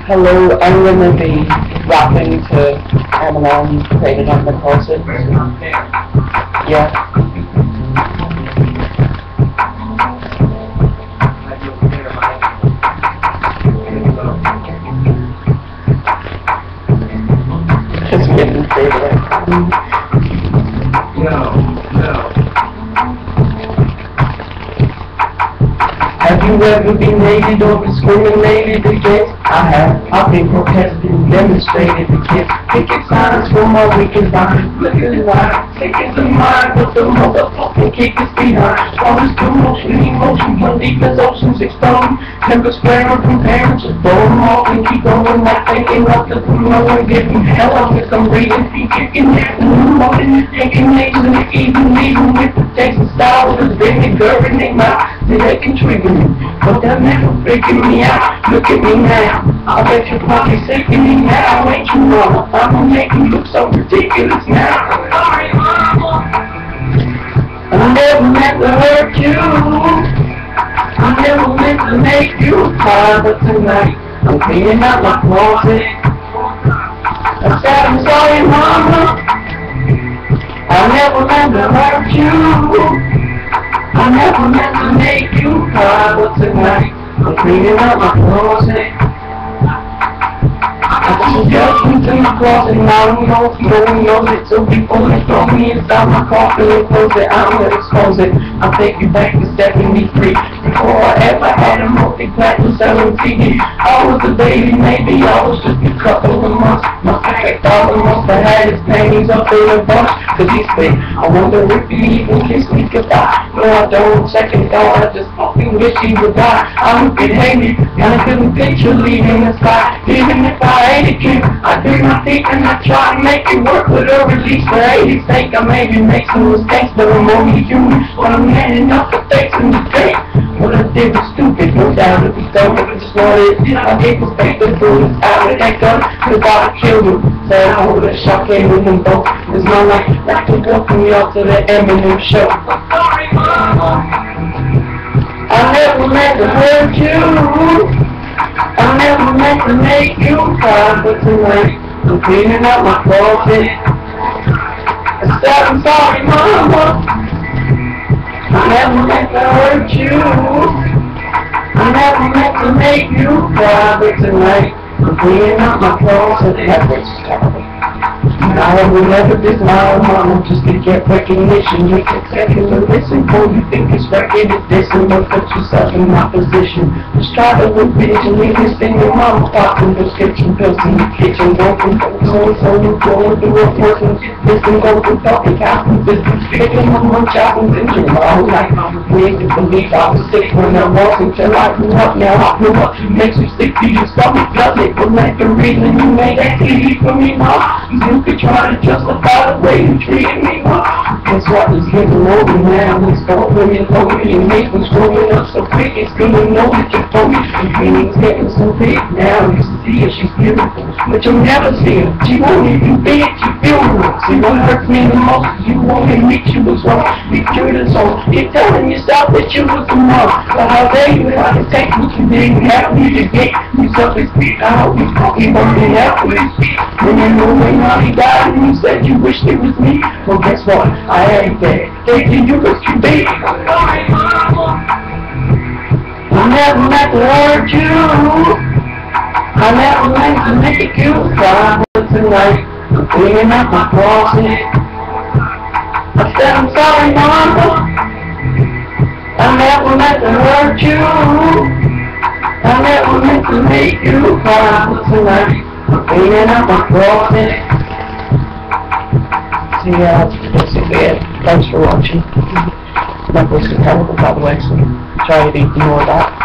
Hello, I'm gonna be rapping to Eminem, Cleanin on the closet. Yeah. Just getting favorite. No. Have you ever been hated or discriminated against? I have. I've been protested and demonstrated against. Picket signs for my weakest mind. Look at it right. Sick as a mind with the motherfucking kick is behind. Strongest commotion, emotion, one deep as oceans explode. Tempers flaring from parents, just blow them off and keep going. Not thinking of the tomorrow and giving hell off if I'm reading. Kicking that in the morning, taking names in the evening, leaving with the Texas style with a vinegar in their mouth. They can trigger me, but that never freaking me out. Look at me now, I bet you're probably sick of me now. Ain't you mama, I'ma make you look so ridiculous now. I never meant to hurt you, I never meant to make you cry, but tonight I'm cleaning out my closet. I said I'm sorry mama, I never meant to hurt you, I never meant to make you cry, but tonight I'm cleaning out my closet. I got some judgments in my closet, now I'm going to know it. So before they throw me inside my coffin and close it, I'm gonna expose it. I'll take you back to setting me free. Before I ever had a multi-platinum selling CD, I was a baby, maybe I was just a couple of months. My favorite father must have had his panties up in a bunch, cause he's big. I wonder if he even kissed me goodbye. No, I don't. Second thought, I just fucking wish he would die. I would get angry, and I couldn't picture leaving the sky. Even if I hated you, I do my feet and I try to make it work with a release. For 80's sake, I maybe make some mistakes, but I'm only human. But I'm man enough for fakes and mistakes. What I did was stupid, no doubt it was dumb, but I just wanted it. I gave his paper through his out with that gun, cause I would kill him. Said I would have shot came with them both. It's my life, not to welcome y'all to the Eminem show. Sorry, mama. I never meant to hurt you, I never meant to make you cry, but tonight I'm cleaning out my closet. I said I'm sorry mama, I never meant to hurt you, I never meant to make you cry, but tonight I'm cleaning out my closet. That voice is terrible. I will never deny mama just to get recognition. You can second to listen, boy, you think it's record is dissing, but put yourself in my position. Just try to look bitch and leave this thing your mama popping prescription pills in the kitchen. Go from so you going through a person. Listen, go from talking counting business. Picking up my chopping vision. All night, I'm afraid to believe I was sick when I was until I grew up. Now I grew up, makes you sick to your stomach, does it? But like the reason you made that TV for me, mom. You could try to justify the way you treated me, mom. Guess what? It's getting older now. It's over and over. Your mate was growing up so quick. It's good to know that you're for me. Your feelings getting so big now. You see her, she's beautiful, but you'll never see her. She won't even be it. You feel her. See what hurts me the most is you won't admit you was wrong. Be true to soul. You're telling yourself that you was the mom. But how dare you try to take what you didn't have me to get? You self-esteem. I hope you fucking won't be happy. When you know when he died and you said you wished it was me. Well, guess what? I ain't dead. Taking you as you be. I never meant to hurt you. I never meant to make you cry. But tonight, I'm cleaning out my closet. I said I'm sorry, mama. I never meant to hurt you. I never meant to make you cry. But tonight, I'm cleaning out my closet. So yeah, that's basically it. Thanks for watching. My voice is terrible, by the way, so try to ignore that.